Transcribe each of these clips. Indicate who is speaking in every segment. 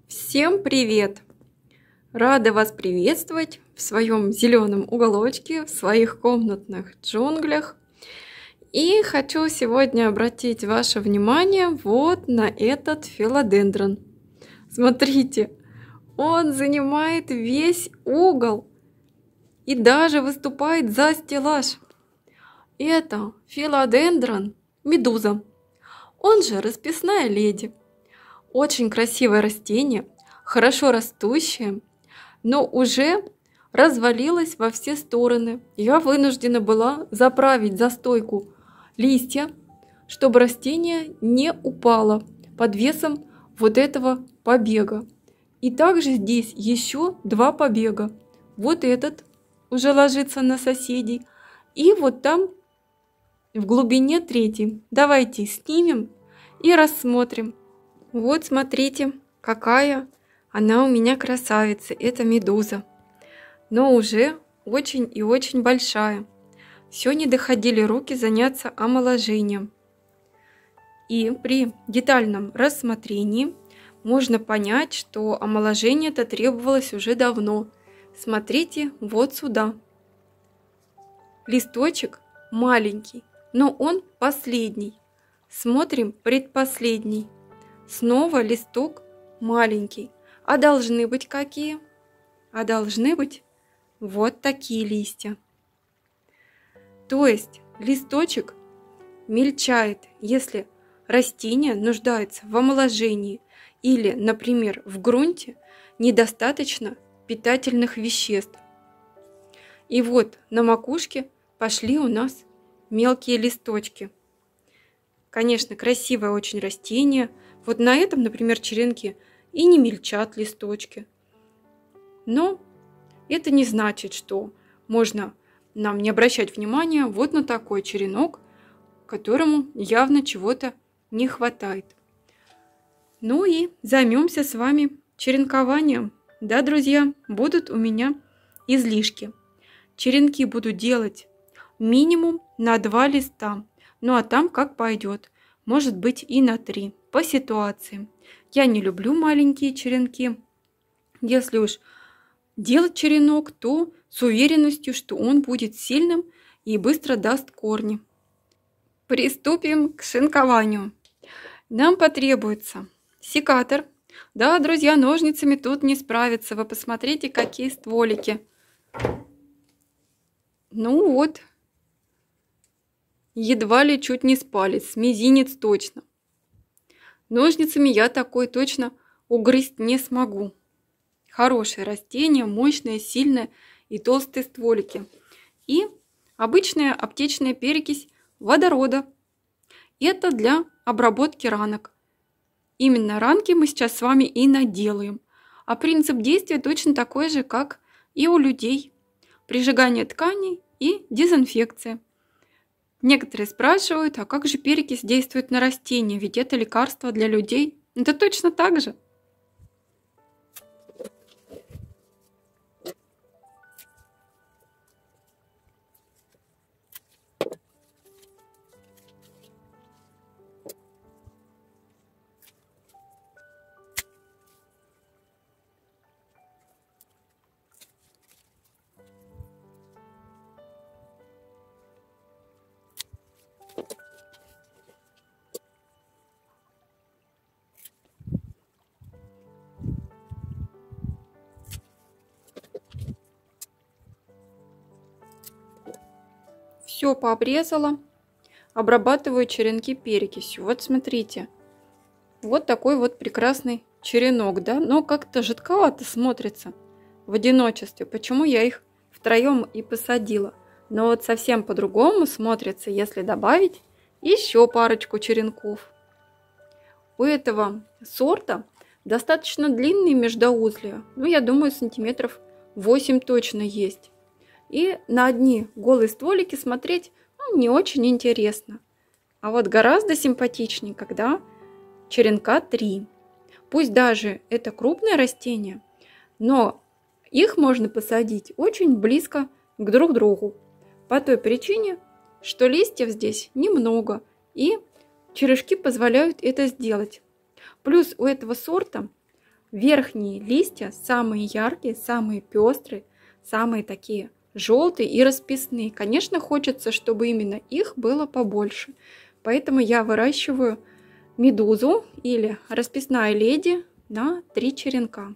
Speaker 1: Всем привет! Рада вас приветствовать в своем зеленом уголочке, в своих комнатных джунглях. И хочу сегодня обратить ваше внимание вот на этот филодендрон. Смотрите, он занимает весь угол и даже выступает за стеллаж. Это филодендрон медуза, он же расписная леди. Очень красивое растение, хорошо растущее, но уже развалилось во все стороны. Я вынуждена была заправить за стойку листья, чтобы растение не упало под весом вот этого побега. И также здесь еще два побега. Вот этот уже ложится на соседей, и вот там в глубине третий. Давайте снимем и рассмотрим. Вот смотрите, какая она у меня красавица, это медуза, но уже очень и очень большая. Все не доходили руки заняться омоложением. И при детальном рассмотрении можно понять, что омоложение это требовалось уже давно. Смотрите вот сюда. Листочек маленький, но он последний. Смотрим предпоследний. Снова листок маленький. А должны быть какие? А должны быть вот такие листья. То есть листочек мельчает, если растение нуждается в омоложении или, например, в грунте недостаточно питательных веществ. И вот на макушке пошли у нас мелкие листочки. Конечно, красивое очень растение. Вот на этом, например, черенке и не мельчат листочки. Но это не значит, что можно нам не обращать внимания вот на такой черенок, которому явно чего-то не хватает. Ну и займемся с вами черенкованием. Да, друзья, будут у меня излишки. Черенки буду делать минимум на 2 листа. Ну а там как пойдет. Может быть и на 3. По ситуации. Я не люблю маленькие черенки. Если уж делать черенок, то с уверенностью, что он будет сильным и быстро даст корни. Приступим к шинкованию. Нам потребуется секатор. Да, друзья, ножницами тут не справиться. Вы посмотрите, какие стволики. Ну вот. Едва ли чуть не с палец. Мизинец точно. Ножницами я такой точно угрызть не смогу. Хорошее растение, мощное, сильное и толстые стволики. И обычная аптечная перекись водорода. Это для обработки ранок. Именно ранки мы сейчас с вами и наделаем. А принцип действия точно такой же, как и у людей. Прижигание тканей и дезинфекция. Некоторые спрашивают, а как же перекись действует на растения, ведь это лекарство для людей. Это точно так же. Все пообрезала, обрабатываю черенки перекисью. Вот смотрите, вот такой вот прекрасный черенок, да, но как-то жидковато смотрится в одиночестве. Почему я их втроем и посадила? Но вот совсем по-другому смотрится, если добавить еще парочку черенков. У этого сорта достаточно длинные междоузлия, ну я думаю сантиметров 8 точно есть. И на одни голые стволики смотреть не очень интересно. А вот гораздо симпатичнее, когда черенка 3. Пусть даже это крупное растение, но их можно посадить очень близко к друг другу. По той причине, что листьев здесь немного, и черешки позволяют это сделать. Плюс у этого сорта Верхние листья самые яркие, самые пестрые, самые такие желтые и расписные. Конечно, хочется, чтобы именно их было побольше. Поэтому я выращиваю медузу или расписная леди на 3 черенка.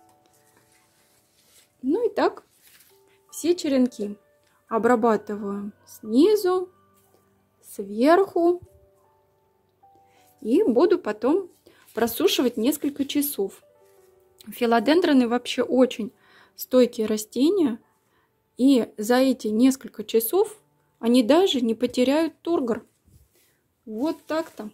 Speaker 1: Ну и так все черенки обрабатываю снизу, сверху и буду потом просушивать несколько часов. Филодендроны вообще очень стойкие растения, и за эти несколько часов они даже не потеряют тургор. Вот так-то.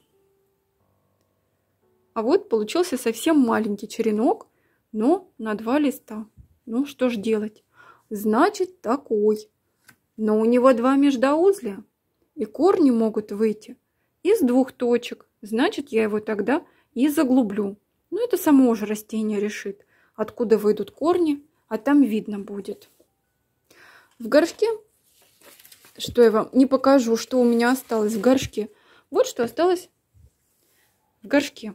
Speaker 1: А вот получился совсем маленький черенок, но на 2 листа. Ну что ж делать? Значит такой. Но у него 2 междоузлия, и корни могут выйти из 2 точек. Значит, я его тогда и заглублю. Ну, это само уже растение решит, откуда выйдут корни, а там видно будет. В горшке, что я вам не покажу, что у меня осталось в горшке. Вот что осталось в горшке.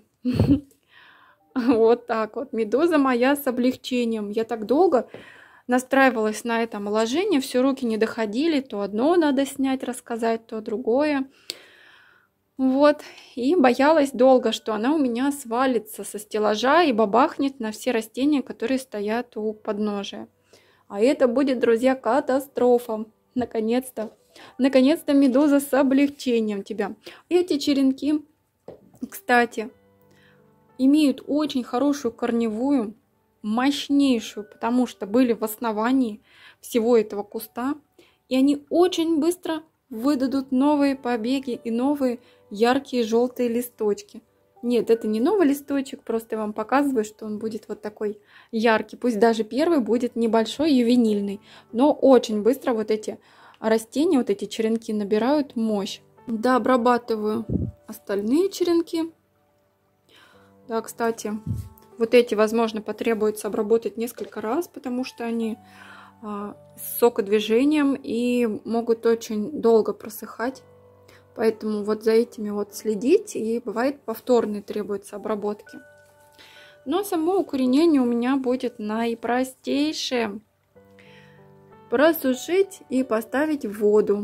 Speaker 1: Вот так вот. Медуза моя с облегчением. Я так долго настраивалась на это омоложение, все руки не доходили. То одно надо снять, рассказать, то другое. Вот, и боялась долго, что она у меня свалится со стеллажа и бабахнет на все растения, которые стоят у подножия. А это будет, друзья, катастрофа. Наконец-то медуза с облегчением тебя. Эти черенки, кстати, имеют очень хорошую корневую, мощнейшую, потому что были в основании всего этого куста. И они очень быстро выдадут новые побеги и новые яркие желтые листочки. Нет, это не новый листочек, просто я вам показываю, что он будет вот такой яркий. Пусть даже первый будет небольшой, ювенильный, но очень быстро вот эти растения, вот эти черенки набирают мощь. Да, обрабатываю остальные черенки. Да, кстати, вот эти, возможно, потребуется обработать несколько раз, потому что они с сокодвижением и могут очень долго просыхать. Поэтому вот за этими вот следить, и бывает повторные требуются обработки. Но само укоренение у меня будет наипростейшее. Просушить и поставить в воду.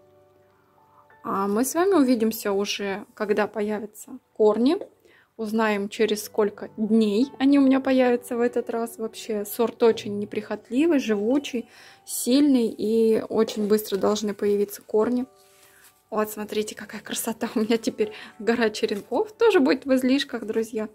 Speaker 1: А мы с вами увидимся уже, когда появятся корни. Узнаем, через сколько дней они у меня появятся в этот раз. Вообще сорт очень неприхотливый, живучий, сильный, и очень быстро должны появиться корни. Вот, смотрите, какая красота у меня теперь. Гора черенков тоже будет в излишках, друзья.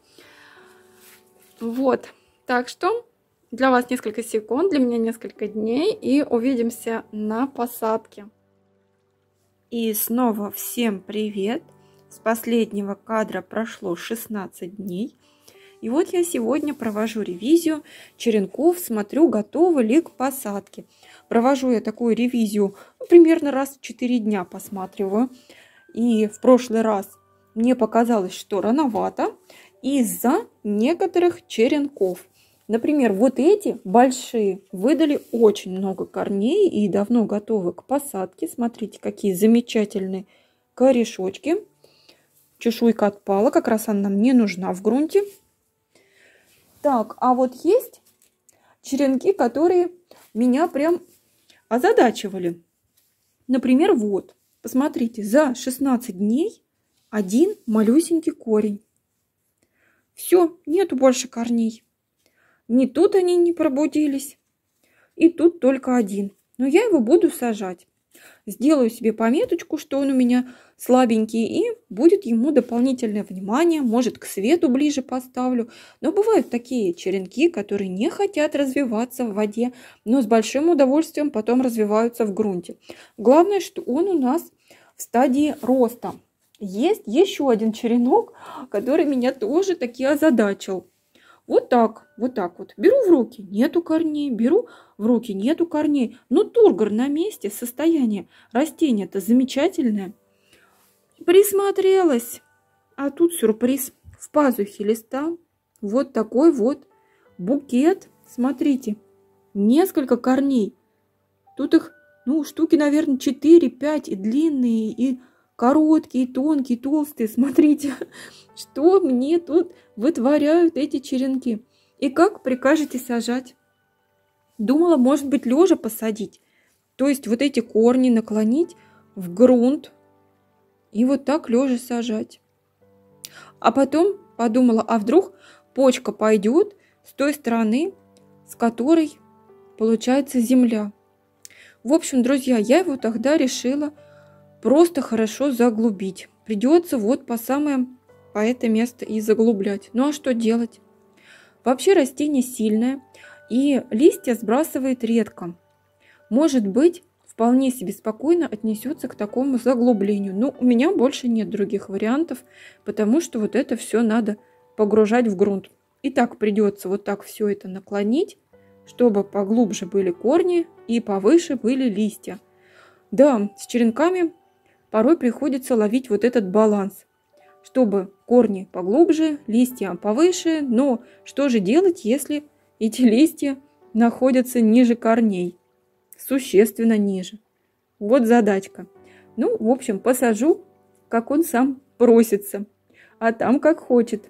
Speaker 1: Вот, так что для вас несколько секунд, для меня несколько дней, и увидимся на посадке. И снова всем привет! С последнего кадра прошло 16 дней. И вот я сегодня провожу ревизию черенков, смотрю, готовы ли к посадке. Провожу я такую ревизию примерно раз в 4 дня посматриваю. И в прошлый раз мне показалось, что рановато из-за некоторых черенков. Например, вот эти большие выдали очень много корней и давно готовы к посадке. Смотрите, какие замечательные корешочки. Чешуйка отпала, как раз она нам не нужна в грунте. Так, а вот есть черенки, которые меня прям озадачивали. Например, вот, посмотрите, за 16 дней один малюсенький корень. Все, нету больше корней. Ни тут они не пробудились, и тут только один. Но я его буду сажать. Сделаю себе пометочку, что он у меня слабенький, и будет ему дополнительное внимание. Может, к свету ближе поставлю. Но бывают такие черенки, которые не хотят развиваться в воде, но с большим удовольствием потом развиваются в грунте. Главное, что он у нас в стадии роста. Есть еще один черенок, который меня тоже таки озадачил. Вот так вот. Беру в руки, нету корней, беру в руки, нету корней. Но тургор на месте, состояние растения-то замечательное. Присмотрелась. А тут сюрприз. В пазухе листа вот такой вот букет. Смотрите, несколько корней. Тут их, штуки, наверное, 4-5, и длинные, и короткие, тонкие, толстые. Смотрите, что мне тут вытворяют эти черенки. И как прикажете сажать? Думала, может быть, лежа посадить. То есть вот эти корни наклонить в грунт и вот так лежа сажать. А потом подумала, а вдруг почка пойдет с той стороны, с которой получается земля. В общем, друзья, я его тогда решила просто хорошо заглубить. Придется вот по это место и заглублять. Ну а что делать? Вообще растение сильное и листья сбрасывает редко. Может быть, вполне себе спокойно отнесется к такому заглублению. Но у меня больше нет других вариантов, потому что вот это все надо погружать в грунт. И так придется вот так все это наклонить, чтобы поглубже были корни и повыше были листья. Да, с черенками порой приходится ловить вот этот баланс, чтобы корни поглубже, листья повыше. Но что же делать, если эти листья находятся ниже корней? Существенно ниже. Вот задачка. Ну, в общем, посажу, как он сам просится, а там как хочет.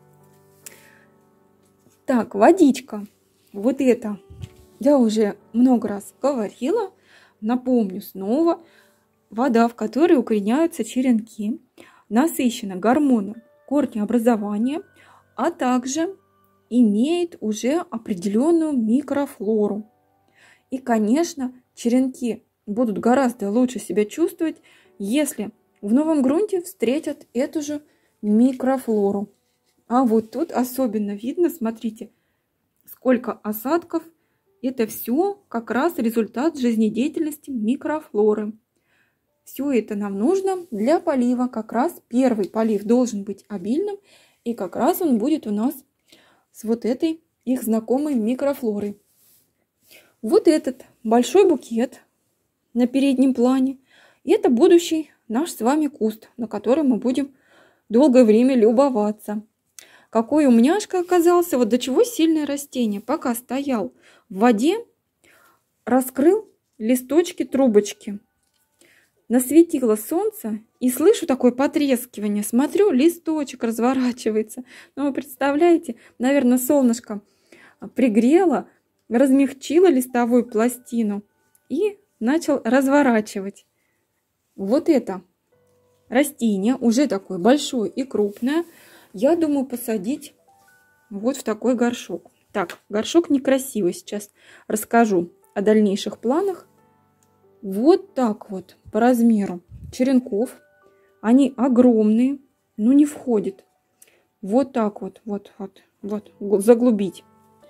Speaker 1: Так, водичка. Вот это я уже много раз говорила, напомню снова. Вода, в которой укореняются черенки, насыщена гормоном корнеобразования, а также имеет уже определенную микрофлору. И, конечно, черенки будут гораздо лучше себя чувствовать, если в новом грунте встретят эту же микрофлору. А вот тут особенно видно, смотрите, сколько осадков. Это все как раз результат жизнедеятельности микрофлоры. Все это нам нужно для полива. Как раз первый полив должен быть обильным, и как раз он будет у нас с вот этой их знакомой микрофлорой. Вот этот большой букет на переднем плане. Это будущий наш с вами куст, на который мы будем долгое время любоваться. Какой умняшка оказался, вот до чего сильное растение. Пока стоял в воде, раскрыл листочки, трубочки. Насветило солнце и слышу такое потрескивание. Смотрю, листочек разворачивается. Ну, вы представляете, наверное, солнышко пригрело, размягчило листовую пластину и начал разворачивать. Вот это растение, уже такое большое и крупное, я думаю посадить вот в такой горшок. Так, горшок некрасивый, сейчас расскажу о дальнейших планах. Вот так вот по размеру черенков. Они огромные, но не входят. Вот так вот заглубить.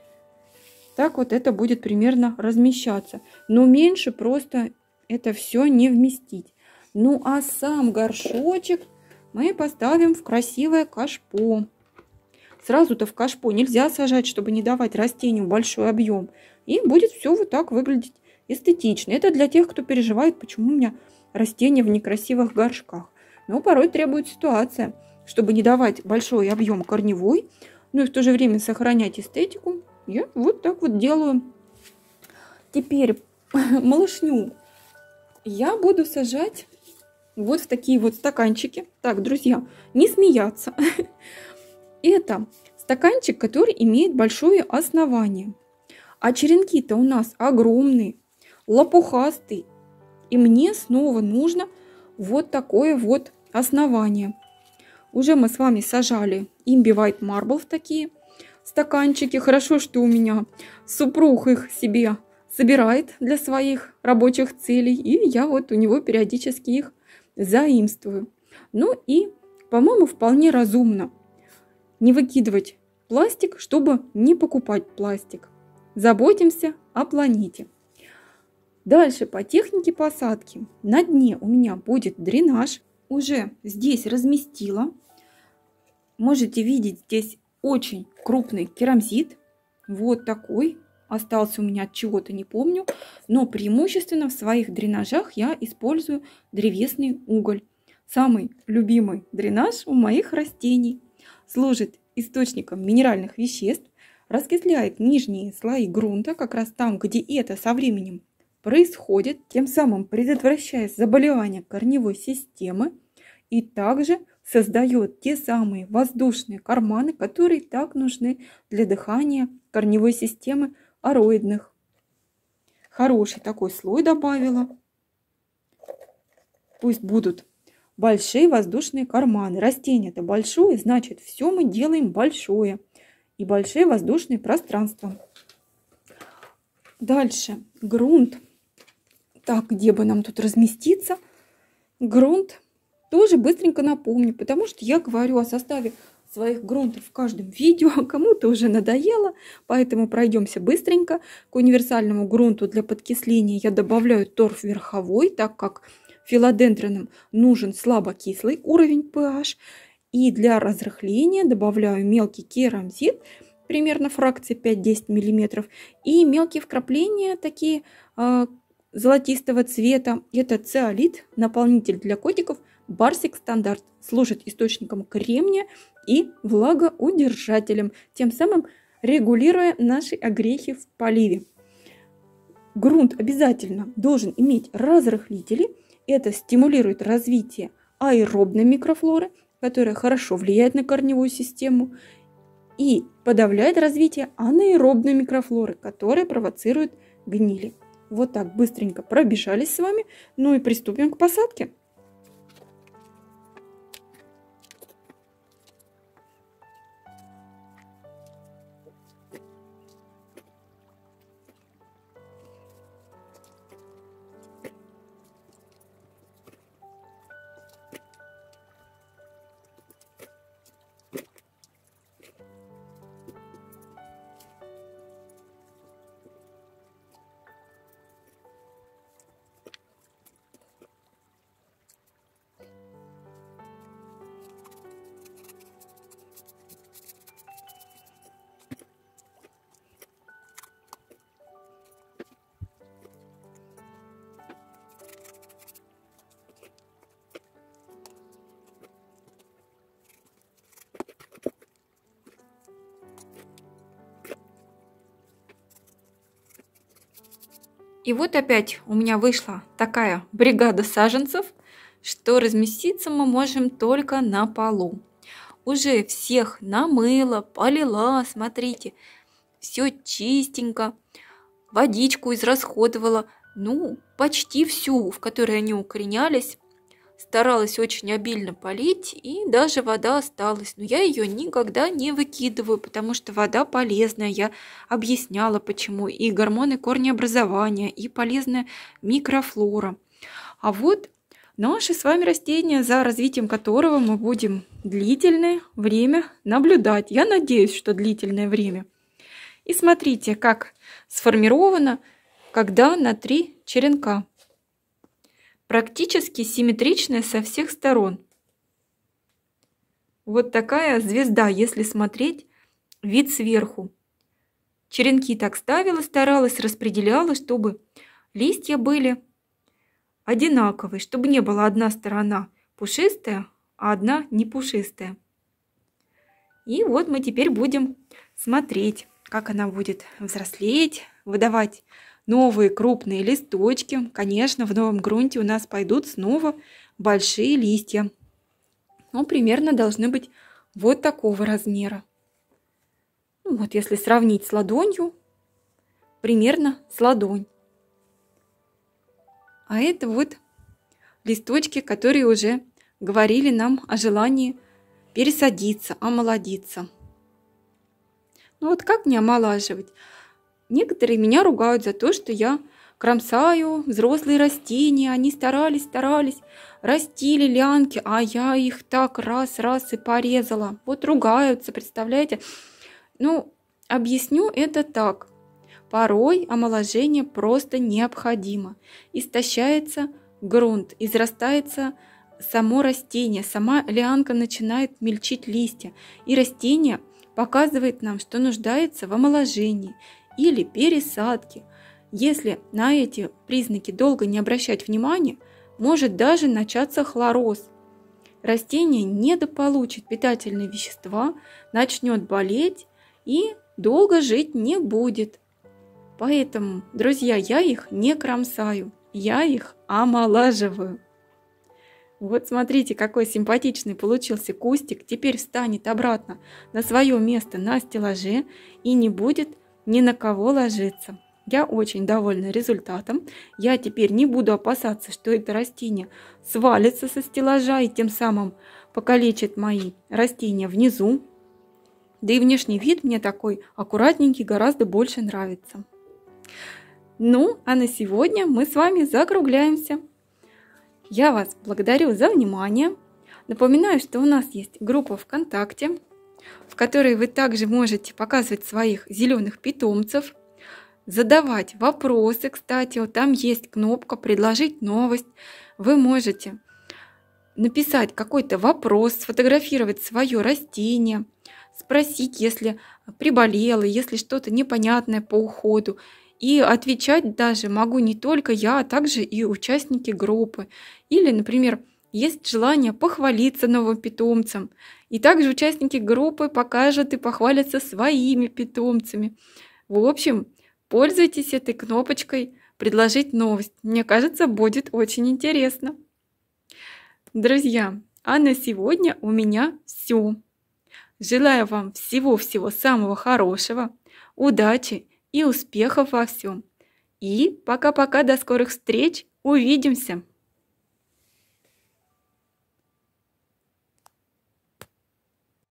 Speaker 1: Так вот это будет примерно размещаться. Но меньше просто это все не вместить. Ну а сам горшочек мы поставим в красивое кашпо. Сразу-то в кашпо нельзя сажать, чтобы не давать растению большой объем. И будет все вот так выглядеть эстетично. Это для тех, кто переживает, почему у меня растения в некрасивых горшках. Но порой требует ситуация, чтобы не давать большой объем корневой, но и в то же время сохранять эстетику. Я вот так вот делаю. Теперь малышню я буду сажать вот в такие вот стаканчики. Так, друзья, не смеяться. Это стаканчик, который имеет большое основание. А черенки-то у нас огромные, лопухастые. И мне снова нужно вот такое вот основание. Уже мы с вами сажали Imbi White Marble в такие стаканчики. Хорошо, что у меня супруг их себе собирает для своих рабочих целей. И я вот у него периодически их заимствую. Ну и, по-моему, вполне разумно не выкидывать пластик, чтобы не покупать пластик. Заботимся о планете. Дальше по технике посадки. На дне у меня будет дренаж. Уже здесь разместила. Можете видеть здесь очень крупный керамзит. Вот такой. Остался у меня от чего-то, не помню. Но преимущественно в своих дренажах я использую древесный уголь. Самый любимый дренаж у моих растений. Служит источником минеральных веществ. Раскисляет нижние слои грунта, как раз там, где это со временем происходит, тем самым предотвращая заболевания корневой системы и также создает те самые воздушные карманы, которые так нужны для дыхания корневой системы ароидных. Хороший такой слой добавила. Пусть будут большие воздушные карманы. Растение-то большое, значит, все мы делаем большое. И большие воздушные пространства. Дальше грунт. Так, где бы нам тут разместиться? Грунт тоже быстренько напомню, потому что я говорю о составе своих грунтов в каждом видео. Кому-то уже надоело, поэтому пройдемся быстренько. К универсальному грунту для подкисления я добавляю торф верховой, так как филодендронам нужен слабокислый уровень pH. И для разрыхления добавляю мелкий керамзит, примерно фракции 5-10 мм, и мелкие вкрапления такие золотистого цвета. Это циолит, наполнитель для котиков Барсик Стандарт. Служит источником кремния и влагоудержателем, тем самым регулируя наши огрехи в поливе. Грунт обязательно должен иметь разрыхлители. Это стимулирует развитие аэробной микрофлоры, которая хорошо влияет на корневую систему, и подавляет развитие анаэробной микрофлоры, которая провоцирует гнили. Вот так быстренько пробежались с вами, ну и приступим к посадке. И вот опять у меня вышла такая бригада саженцев, что разместиться мы можем только на полу. Уже всех намыла, полила, смотрите, все чистенько, водичку израсходовала, ну, почти всю, в которой они укоренялись. Старалась очень обильно полить, и даже вода осталась. Но я ее никогда не выкидываю, потому что вода полезная. Я объясняла, почему. И гормоны корнеобразования, и полезная микрофлора. А вот наши с вами растения, за развитием которого мы будем длительное время наблюдать. Я надеюсь, что длительное время. И смотрите, как сформировано, когда на 3 черенка. Практически симметричная со всех сторон. Вот такая звезда, если смотреть вид сверху. Черенки так ставила, старалась, распределяла, чтобы листья были одинаковые, чтобы не была одна сторона пушистая, а одна не пушистая. И вот мы теперь будем смотреть, как она будет взрослеть, выдавать новые крупные листочки. Конечно, в новом грунте у нас пойдут снова большие листья. Ну, примерно должны быть вот такого размера. Ну, вот если сравнить с ладонью, примерно с ладонь. А это вот листочки, которые уже говорили нам о желании пересадиться, омолодиться. Ну вот как мне омолаживать? Некоторые меня ругают за то, что я кромсаю взрослые растения. Они старались, растили лянки, а я их так раз и порезала. Вот ругаются, представляете? Ну, объясню это так. Порой омоложение просто необходимо. Истощается грунт, израстается само растение, сама лианка начинает мельчить листья. И растение показывает нам, что нуждается в омоложении или пересадке. Если на эти признаки долго не обращать внимания, может даже начаться хлороз. Растение недополучит питательные вещества, начнет болеть и долго жить не будет. Поэтому, друзья, я их не кромсаю, я их омолаживаю. Вот смотрите, какой симпатичный получился кустик. Теперь встанет обратно на свое место на стеллаже и не будет ни на кого ложиться. Я очень довольна результатом. Я теперь не буду опасаться, что это растение свалится со стеллажа и тем самым покалечит мои растения внизу. Да и внешний вид мне такой аккуратненький гораздо больше нравится. Ну, а на сегодня мы с вами закругляемся. Я вас благодарю за внимание. Напоминаю, что у нас есть группа ВКонтакте, в которой вы также можете показывать своих зеленых питомцев, задавать вопросы. Кстати, вот там есть кнопка «Предложить новость». Вы можете написать какой-то вопрос, сфотографировать свое растение, спросить, если приболело, если что-то непонятное по уходу. И отвечать даже могу не только я, а также и участники группы. Или, например, есть желание похвалиться новым питомцем. И также участники группы покажут и похвалятся своими питомцами. В общем, пользуйтесь этой кнопочкой «Предложить новость». Мне кажется, будет очень интересно. Друзья, а на сегодня у меня все. Желаю вам всего-всего самого хорошего, удачи и успехов во всем. И пока-пока, до скорых встреч, увидимся!